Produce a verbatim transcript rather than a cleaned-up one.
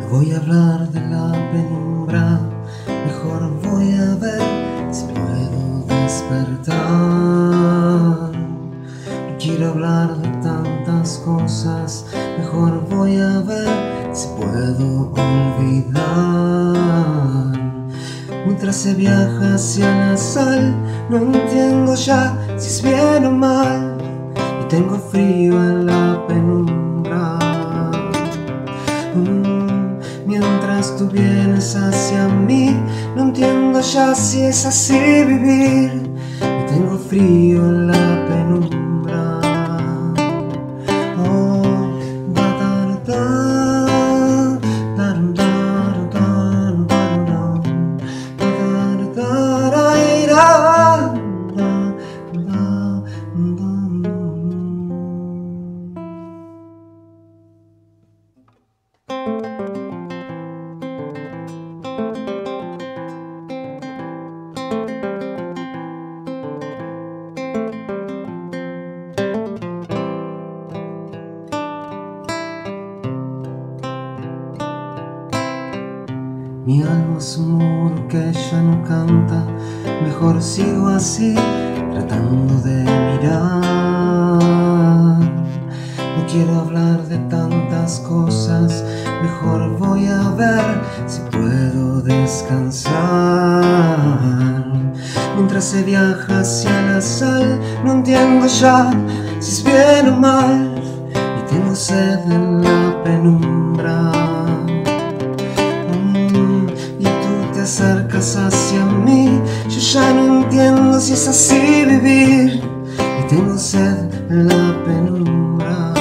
voy a hablar de la penumbra, mejor voy a ver si puedo despertar. No quiero hablar de tantas cosas, mejor voy a ver si puedo olvidar. Mientras se viaja hacia la sal, no entiendo ya si es bien o mal, y tengo frío en la penumbra. Mm, mientras tú vienes hacia mí, no entiendo ya si es así vivir, y tengo frío en la penumbra. Oh, da, da, da, da, da, da, da, da, da, da, mi alma es un muro que ya no canta, mejor sigo así, tratando de mirar. No quiero hablar de tantas cosas, mejor voy a ver si puedo descansar. Mientras se viaja hacia la sal, no entiendo ya si es bien o mal, y tengo sed en la penumbra. Te acercas hacia mí, yo ya no entiendo si es así vivir, y tengo sed en la penumbra.